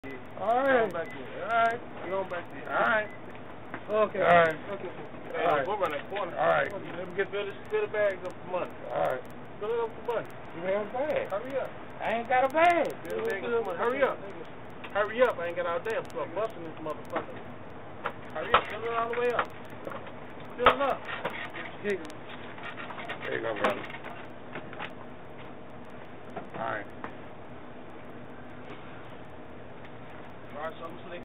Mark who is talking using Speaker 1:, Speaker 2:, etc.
Speaker 1: Alright.
Speaker 2: Alright. We're going back there. Alright.
Speaker 1: Okay.
Speaker 2: Alright.
Speaker 1: Okay.
Speaker 2: Hey,
Speaker 1: Alright.
Speaker 2: we'll run that corner.
Speaker 1: Alright.
Speaker 2: Let me fill the bags up for money.
Speaker 1: Alright.
Speaker 2: Fill it up for money.
Speaker 1: You have a bag.
Speaker 2: Hurry up.
Speaker 1: I ain't got a bag.
Speaker 2: Fill the bag up for money. Hurry up. Hurry up. I ain't got all day. I'm busting this motherfucker. Hurry up. Fill it all the way up. Fill it up.
Speaker 1: There you go, brother.